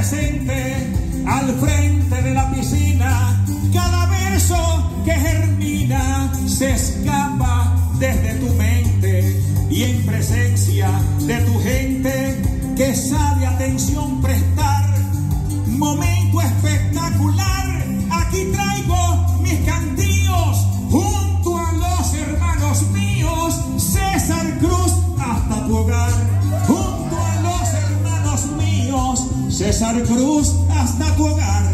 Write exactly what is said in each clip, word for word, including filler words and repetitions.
presente al frente de la piscina. Cada verso que germina se escapa desde tu mente y en presencia de tu gente que sabe atención prestar. Momento espectacular, aquí traigo mis cantillos junto a los hermanos míos. César Cruz, hasta tu hogar. Junto a los hermanos míos, César Cruz, hasta tu hogar.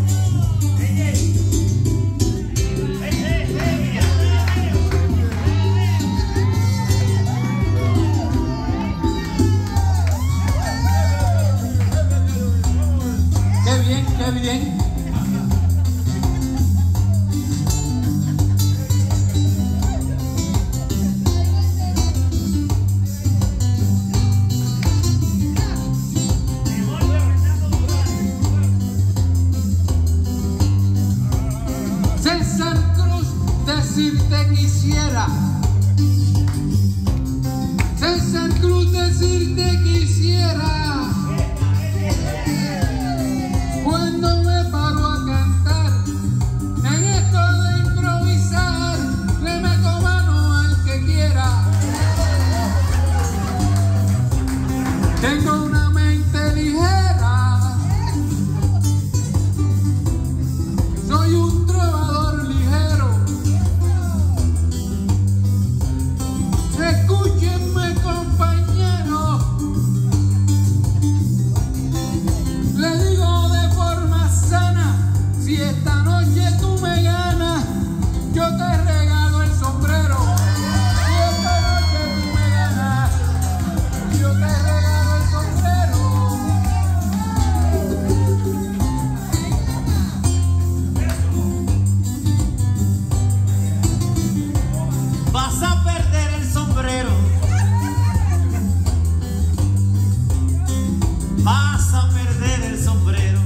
Qué bien, qué bien. César Cruz, decirte quisiera. César Cruz, decirte quisiera. Cuando me paro a cantar, en esto de improvisar, le meto mano al que quiera. Tengo una mente ligera, soy un trovador ligero. Escúchenme, compañeros, le digo de forma sana, si esta noche tú me ganas, yo te regalo el sombrero. Si esta noche tú me ganas, yo te regalo el sombrero. Vas a perder el sombrero. Vas a perder el sombrero.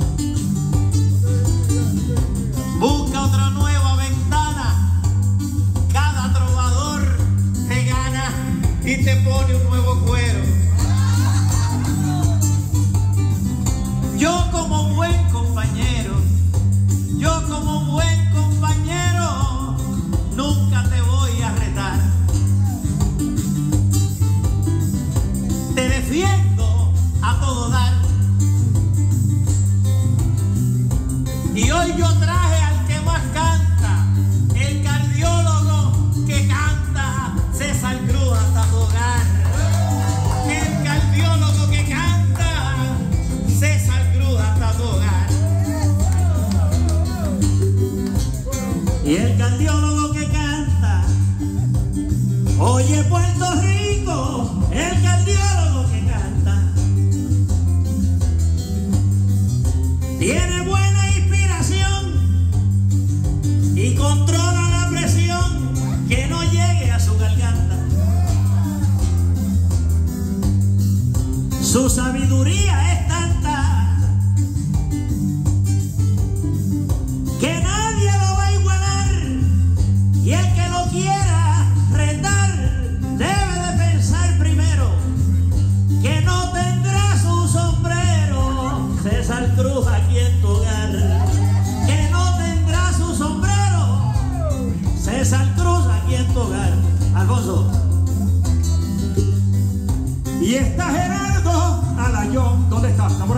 Busca otra nueva ventana. Cada trovador te gana y te pone un nuevo cuero. Yo como buen compañero, yo como buen compañero, nunca te voy a retar. Te defiendo a todo dar. Y hoy yo traje al que más canta, el cardiólogo que canta, César Cruz, hasta tu hogar. El cardiólogo que canta, César Cruz, hasta tu hogar. Y el cardiólogo que canta, oye Puerto Rico, el cardiólogo que canta, tiene buena inspiración y controla la presión que no llegue a su garganta. Su sabiduría es tanta que nadie lo va a igualar, y el que lo quiera retar debe de pensar primero que no tendrá su sombrero. César Cruz, aquí en tu hogar, que no tendrá su sombrero. César Cruz, aquí en tu hogar. Alfonso. Y está Gerardo Alayón. ¿Dónde está? ¿Está por